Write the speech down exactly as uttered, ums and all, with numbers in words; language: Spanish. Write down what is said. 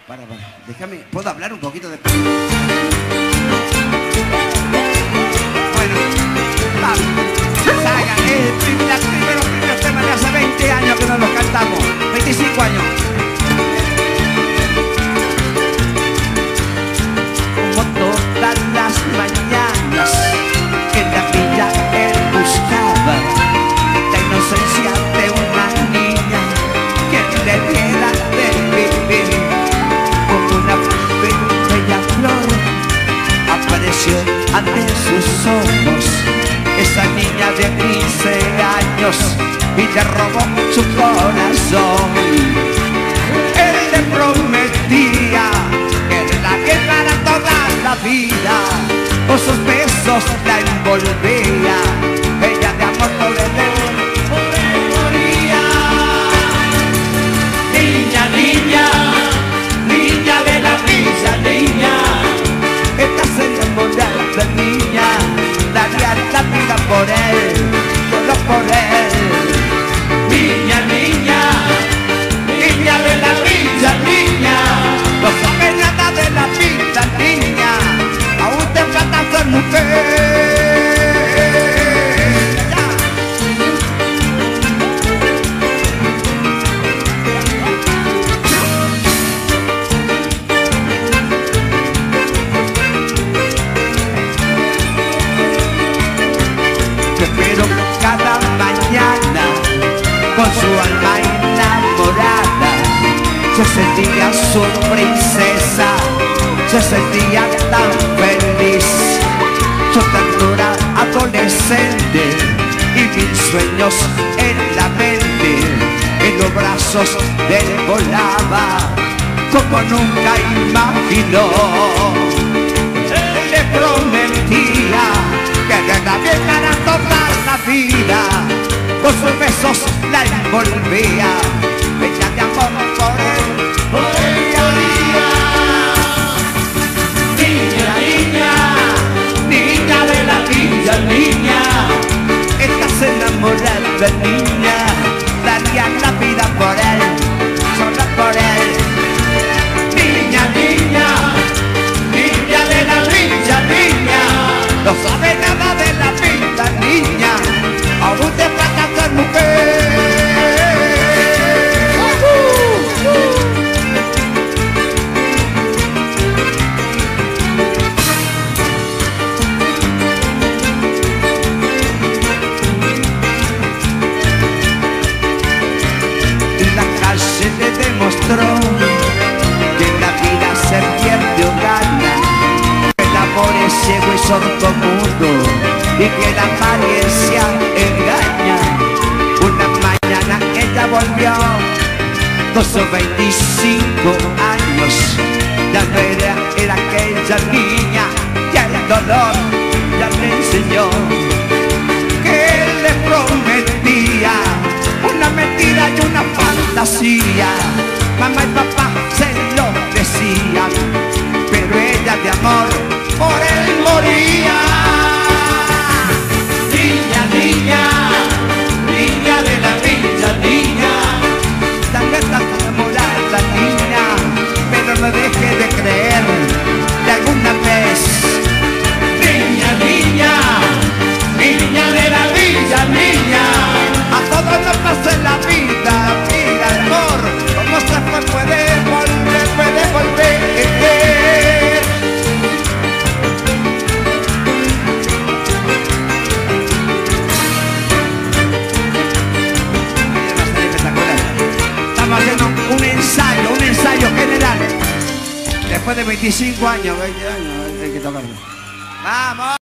Para, para, déjame, ¿puedo hablar un poquito de... Bueno, vamos. Saga, el primer, primero, primeros temas de hace veinte años que nos los cantamos. veinticinco años. Como todas las mañanas, en la villa él buscaba la inocencia de una niña que le diera de vivir. Como una bella flor apareció ante sus ojos esa niña de quince años y le robó su corazón. Él le prometía que la quedara toda la vida, con sus besos la envolvía, ella de amor por él, por él moría. Niña, niña, niña de la villa, niña, estás enamorada de niña, daría la vida por él, solo por él. Niña, niña, niña de la villa, niña, no sabes nada de la vida, niña, aún te falta ser mujer. Pero cada mañana con su alma enamorada se sentía su princesa, se sentía tan feliz. Su ternura adolescente y mil sueños en la mente, en los brazos de él volaba como nunca imaginó. Él le prometía que de la vieja toda la vida, con sus besos la envolvía, ella de amor por él, por ella moría. Niña, niña, niña de la villa, niña, estás enamorada, niña, daría la vida por él, solo por él. Niña, niña, niña de la villa, niña, no sabe nada de la vida, niña, aún te falta ser mujer. La calle le demostró que en la vida se pierde o gana, que el amor es ciego y sordomudo y que la apariencia engaña. Una mañana ella volvió con sus veinticinco años, ya no era, era aquella niña que el dolor ya le enseñó que él le prometía una mentira y una fantasía. Mamá y papá se lo decían, pero ella de amor por él moría. Niña, niña, niña de la villa, niña, tal vez estás enamorada, niña, pero no deje de creer de alguna vez. Niña, niña, niña de la villa, niña, a todos nos pasa en la vida, vida, amor, como se fue puede volver, puede volver. Haciendo un ensayo, un ensayo general. Después de veinticinco años, veinte años, hay que tocarlo. ¡Vamos!